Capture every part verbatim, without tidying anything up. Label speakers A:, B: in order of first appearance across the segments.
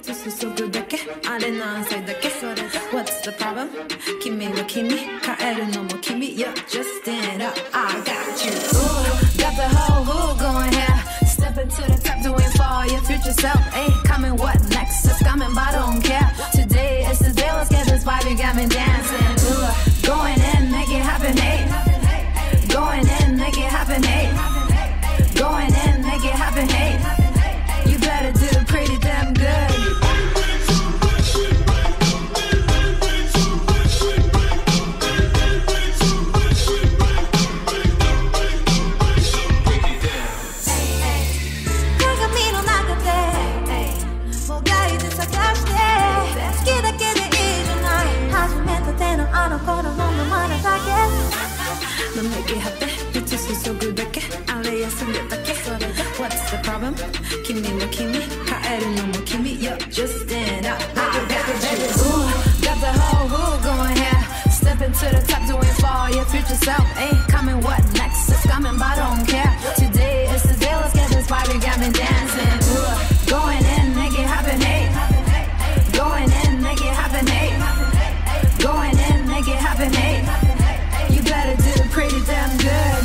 A: と注ぐだけあれ何歳だけそれで What's the problem? 君は君帰るのも君 You're just stand up I got you Ooh, got the whole who going here Stepping to the top doing for your future self Ay, coming what next? It's coming but I don't care Today is the day let's get this vibe You got me dancing Ooh, going in make it happen Ay. Going in make it happen Ay. Going in make it happen Ay. You better do pretty damn good No make it happen いつ注ぐだけあれ休んでだけそれで What's the problem? 君は君帰るのも君 You're just stand up I got you Ooh, got the whole who going here Stepping to the top doing for your future self Ay, coming what next? It's coming but I don't care Today is the day let's get this vibe You got me dancing Ooh, going in make it happen Ay. Going in make it happen Ay. Going in make it happen Ay. You better do pretty damn good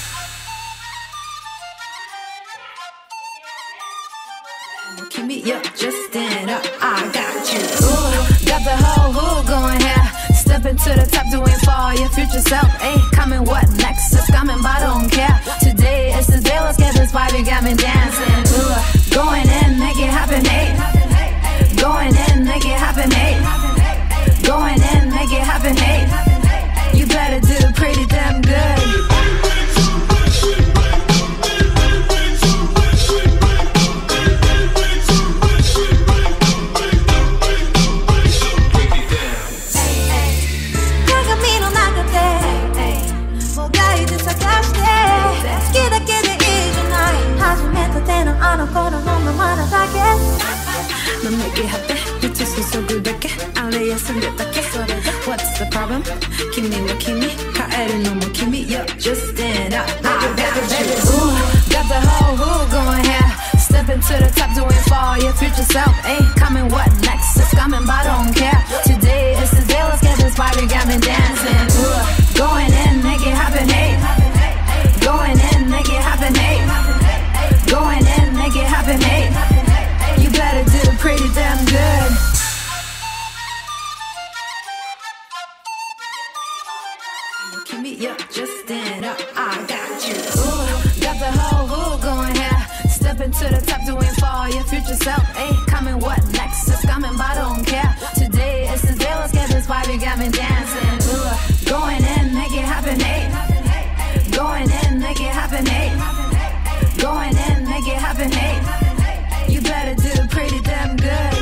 A: Kimi, you're just stand up I got you Ooh, got the whole who going here Stepping to the top doing for your future self Ay, coming what next? It's coming but I don't care Today is the day let's get this vibe You got me dancing Ooh, going in make it happen Ay. Going in make it happen Ay. Going in make it happen Ay. You better do pretty damn good No make it happen いつ注ぐだけあれ休んでだけそれで What's the problem? 君は君帰るのも君 You're just stand up I got you Ooh, got the whole who going here Stepping to the top doing for your future self Ay, coming what next? It's coming but I don't care Today is the day let's get this vibe You got me dancing Ooh, going in make it happen Ay. Going in make it happen Ay. Going in make it happen Ay. You better do pretty damn good Kimi, you're just stand up I got you Ooh, got the whole who going here Stepping to the top doing for your future self Ay, coming what next? It's coming but I don't care Today is the day let's get this vibe You got me dancing Ooh, going in make it happen Ay. Going in make it happen Ay. Going in make it happen Ay. You better do pretty damn good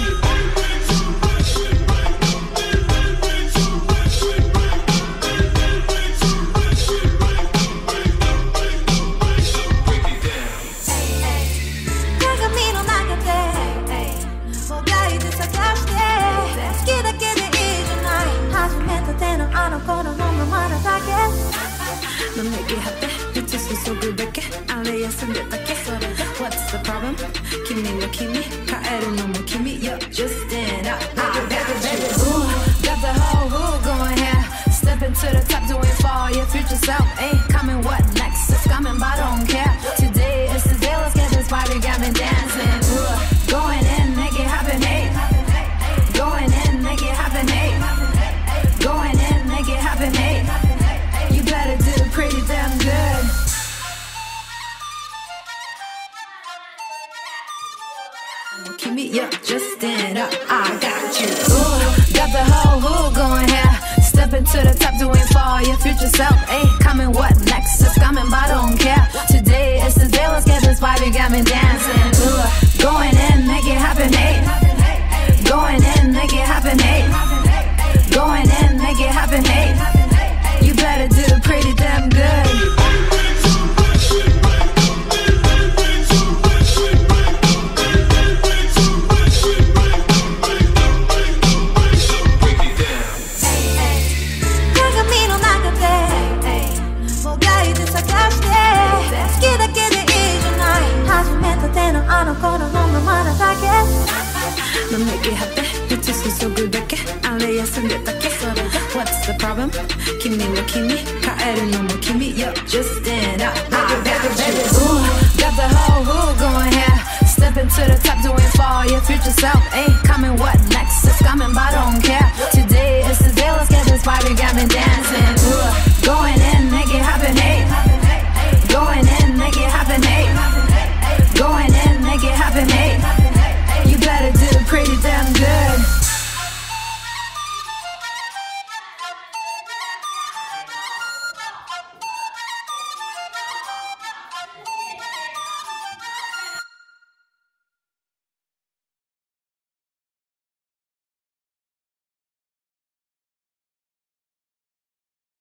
A: No make it happen いつ注ぐだけあれ休んでだけそれで What's the problem? 君は君帰るのも君 You're just stand up I got you Ooh, got the whole who going here Stepping to the top doing for your future self Ay, coming what next? It's coming but I don't care Today is the day let's get this vibe You got me dancing Ooh, going in make it happen Ay. Going in make it happen Ay. Going in make it happen Ay. You better do pretty damn good Kimi, you're just stand up I got you Ooh, got the whole who going here Stepping to the top doing for your future self Ay, coming what next? It's coming but I don't care Today is the day let's get this vibe You got me dancing Ooh, going in make it happen Ay. Going in make it happen Ay. Going in make it happen Ay. You better do pretty damn good No 넌 내게 핫해 빛을 쏘고 닿게 아래休んでだけ What's the problem? 君は君帰るのも君 Yo, just stand up, baby, baby, baby Ooh, got the whole